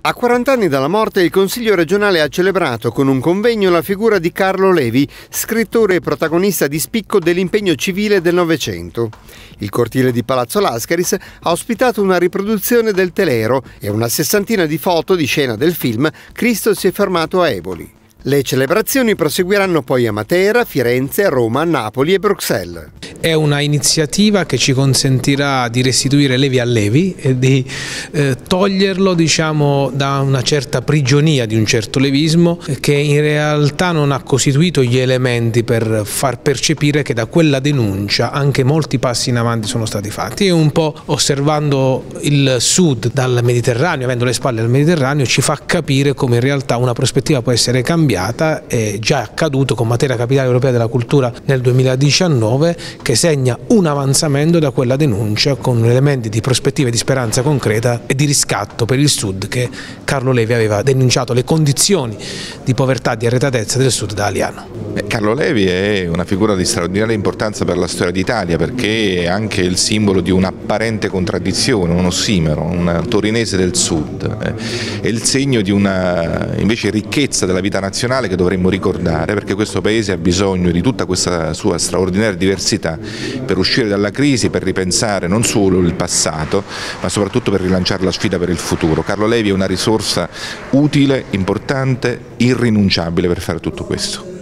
A 40 anni dalla morte, il Consiglio regionale ha celebrato con un convegno la figura di Carlo Levi, scrittore e protagonista di spicco dell'impegno civile del Novecento. Il cortile di Palazzo Lascaris ha ospitato una riproduzione del telero e una sessantina di foto di scena del film Cristo si è fermato a Eboli. Le celebrazioni proseguiranno poi a Matera, Firenze, Roma, Napoli e Bruxelles. È una iniziativa che ci consentirà di restituire Levi a Levi e di toglierlo, diciamo, da una certa prigionia di un certo levismo che in realtà non ha costituito gli elementi per far percepire che da quella denuncia anche molti passi in avanti sono stati fatti. E un po' osservando il sud dal Mediterraneo, avendo le spalle al Mediterraneo, ci fa capire come in realtà una prospettiva può essere cambiata. È già accaduto con Matera Capitale Europea della Cultura nel 2019, che segna un avanzamento da quella denuncia con elementi di prospettiva di speranza concreta e di riscatto per il Sud, che Carlo Levi aveva denunciato le condizioni di povertà e di arretratezza del Sud da Aliano. Carlo Levi è una figura di straordinaria importanza per la storia d'Italia, perché è anche il simbolo di un'apparente contraddizione, un ossimoro, un torinese del Sud. È il segno di una invece ricchezza della vita nazionale che dovremmo ricordare, perché questo Paese ha bisogno di tutta questa sua straordinaria diversità per uscire dalla crisi, per ripensare non solo il passato, ma soprattutto per rilanciare la sfida per il futuro. Carlo Levi è una risorsa utile, importante, irrinunciabile per fare tutto questo.